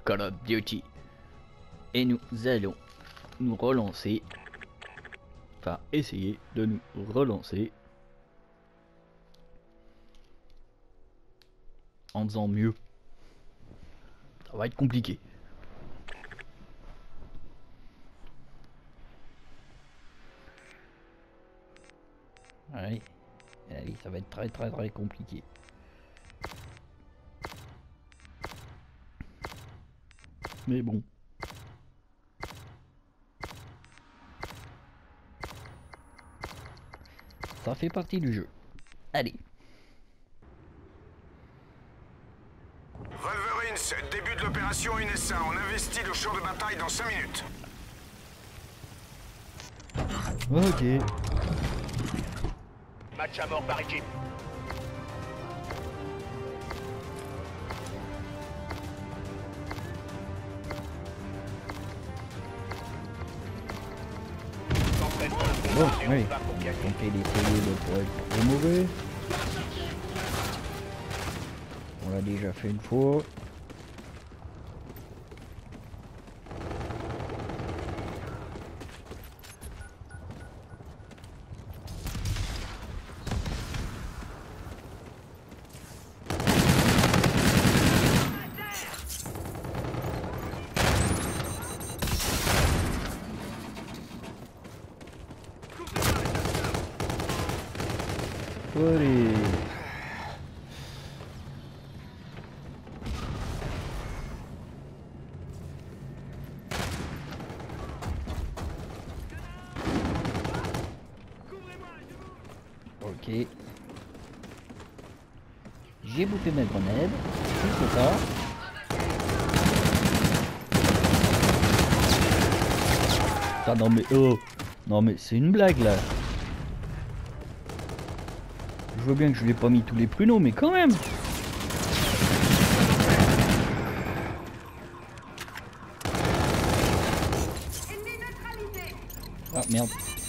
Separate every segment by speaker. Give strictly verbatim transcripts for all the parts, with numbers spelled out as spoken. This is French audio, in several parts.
Speaker 1: Call of Duty. Et nous allons nous relancer. Enfin, essayer de nous relancer. En faisant mieux. Ça va être compliqué. Allez, allez, ça va être très très très compliqué. Mais bon. Ça fait partie du jeu. Allez.
Speaker 2: Wolverine, début de l'opération N S A. On investit le champ de bataille dans cinq minutes.
Speaker 1: Ok.
Speaker 3: Match à mort par équipe.
Speaker 1: Bon, oui. On va tenter d'essayer de pour être très mauvais. On l'a déjà fait une fois. Allez. Ok. J'ai bouffé ma grenade. C'est ça. Ah non mais oh. Non mais c'est une blague là. Je vois bien que je lui ai pas mis tous les pruneaux, mais quand même. Ah merde.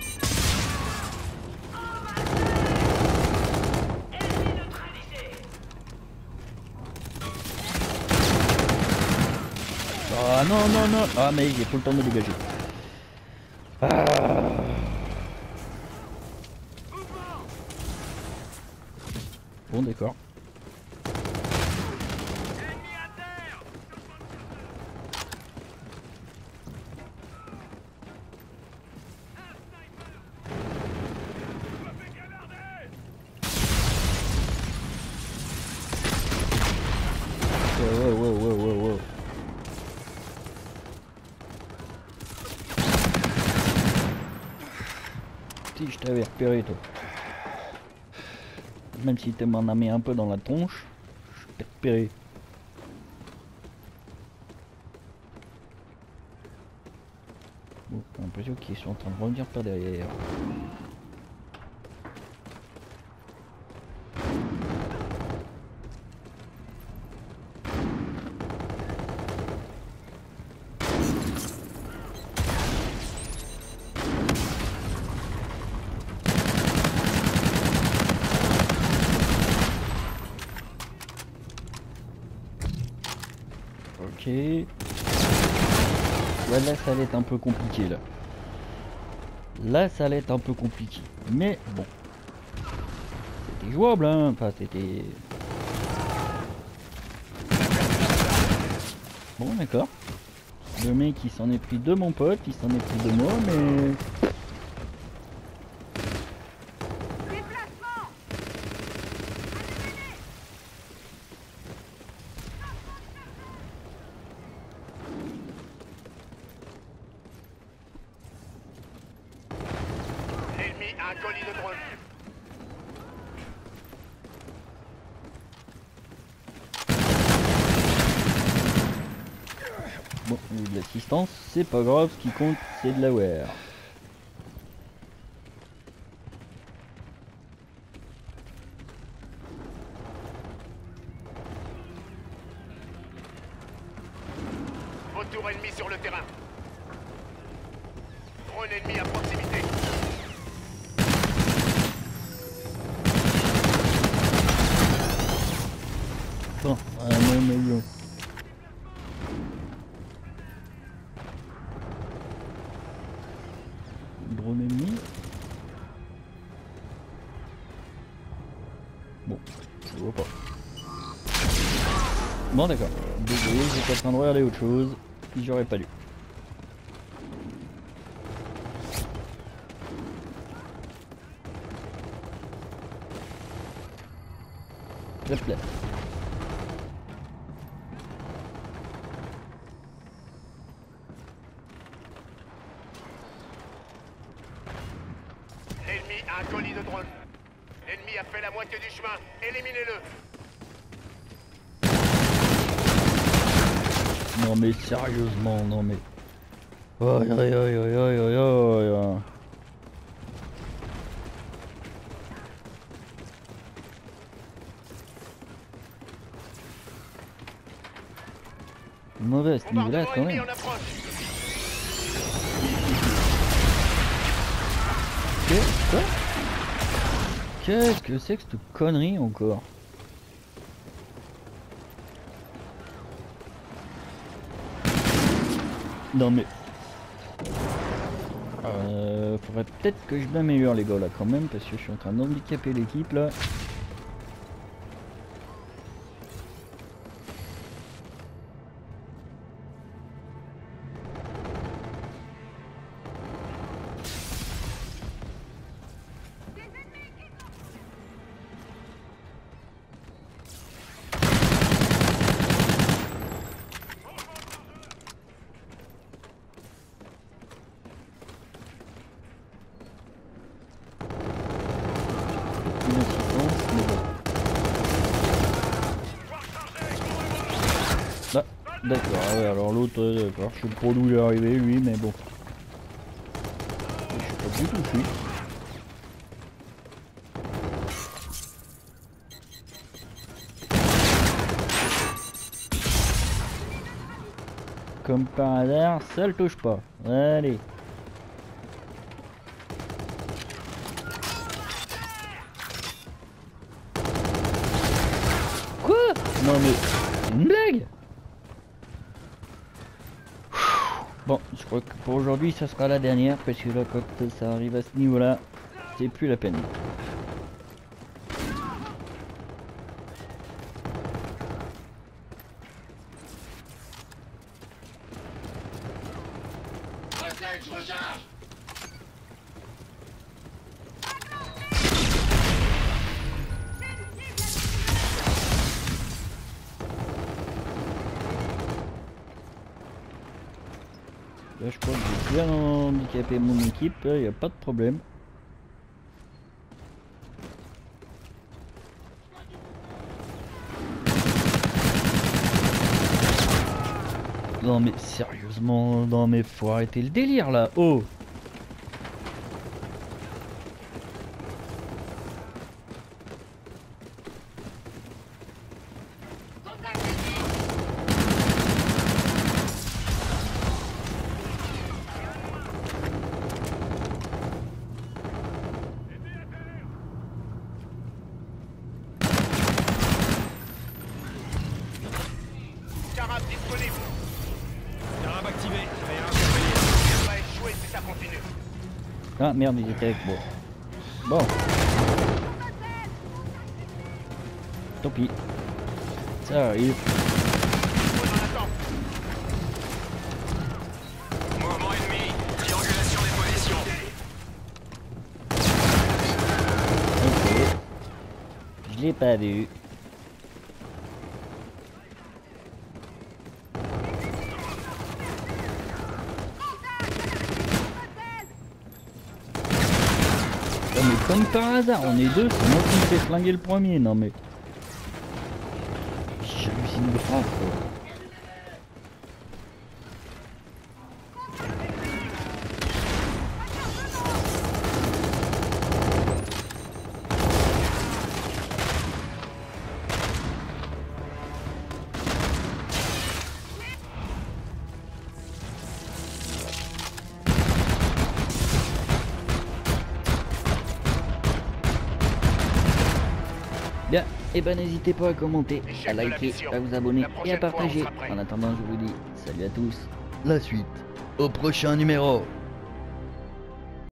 Speaker 1: Ah non non non. Ah mais j'ai pas le temps de me dégager. Ah. Bon d'accord. Wow, wow, wow, wow, wow. Si je t'avais repéré toi. Même si tu m'en as mis un peu dans la tronche, je t'ai repéré. Bon, j'ai l'impression qu'ils sont en train de revenir par derrière. Ok. Ouais, là ça allait être un peu compliqué là. Là ça allait être un peu compliqué. Mais bon. C'était jouable hein. Enfin c'était. Bon d'accord. Le mec il s'en est pris de mon pote, il s'en est pris de moi mais.
Speaker 3: Ennemi a un colis de drone.
Speaker 1: Bon, il y a de l'assistance, c'est pas grave, ce qui compte c'est de la wear.
Speaker 3: Retour ennemi sur le terrain. Drone ennemi à proximité.
Speaker 1: Bon, un même avion. Bon d'accord. Désolé, j'étais en train de regarder autre chose. J'aurais pas dû. Hop là.
Speaker 3: L'ennemi a un colis de drone. L'ennemi a fait la moitié du chemin. Éliminez-le.
Speaker 1: Non mais sérieusement, non mais... Aïe aïe aïe aïe aïe aïe aïe. Mauvais à ce niveau-là
Speaker 3: Bombardement
Speaker 1: quand
Speaker 3: ennemi
Speaker 1: même.
Speaker 3: en approche.
Speaker 1: Qu'est-ce quoi Qu'est-ce que c'est que cette connerie encore? Non mais... Euh, faudrait peut-être que je m'améliore les gars là quand même parce que je suis en train d'handicaper l'équipe là. Ah, d'accord, ouais, alors l'autre, euh, d'accord, je sais pas d'où il est arrivé lui, mais bon. Je suis pas du tout fui. Comme par hasard, ça le touche pas. Allez. Quoi? Non mais, c'est une blague? Bon, je crois que pour aujourd'hui ça sera la dernière parce que là quand ça arrive à ce niveau là, c'est plus la peine. Là je crois que j'ai bien handicapé mon équipe, il n'y a pas de problème. Non mais sérieusement, non mais faut arrêter le délire là, oh!
Speaker 3: Carab disponible.
Speaker 4: Carab activé. Rien à
Speaker 3: Il va échouer si ça continue.
Speaker 1: Ah merde, il était avec moi. Bon. Tant pis. Ça arrive.
Speaker 2: Mouvement ennemi. Triangulation des positions.
Speaker 1: Ok. Je l'ai pas vu. Oh mais comme par hasard, on est deux, c'est moi qui me fais flinguer le premier, non mais... J'hallucine grave quoi. Bien, et ben n'hésitez pas à commenter, à liker, à vous abonner et à partager. En attendant, je vous dis salut à tous, la suite au prochain numéro.